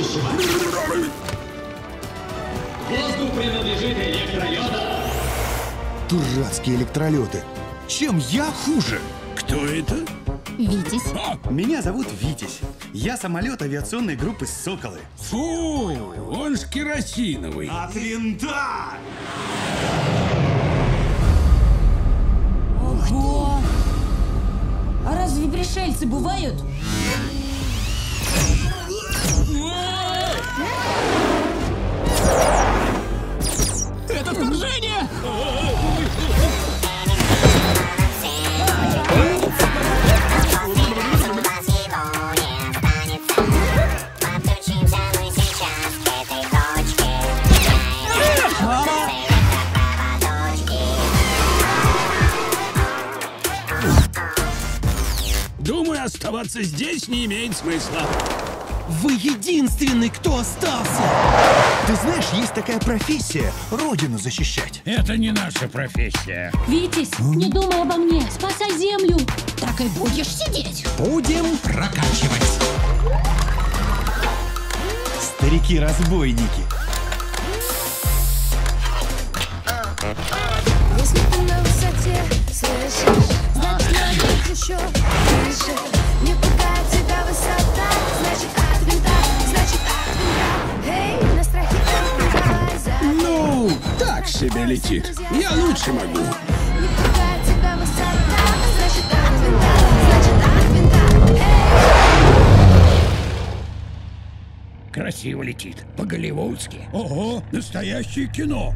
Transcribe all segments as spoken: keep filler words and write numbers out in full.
будущего. Воздух принадлежит электролетам. Дурацкие электролеты. Чем я хуже? Кто это? Витязь. Меня зовут Витязь. Я самолет авиационной группы «Соколы». Фу, он ж керосиновый. От винта! Ого! А разве пришельцы бывают? Это вторжение! Думаю, оставаться здесь не имеет смысла. Вы единственный, кто остался! Ты знаешь, есть такая профессия — родину защищать. Это не наша профессия. Витязь, не думай обо мне. Спасай землю. Так и будешь сидеть. Будем прокачивать. Старики-разбойники. Если ты на высоте слышишь, значит надо быть еще выше. Не пугает тебя высота, значит от винта, значит от винта. Эй, на страхе подпевай за. Ну, так себе летит. Я лучше могу. Не пугает тебя высота, значит от винта, значит от винта. Эй! Красиво летит. По-голливудски. Ого, настоящее кино.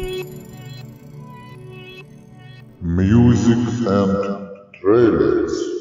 Music and trailers.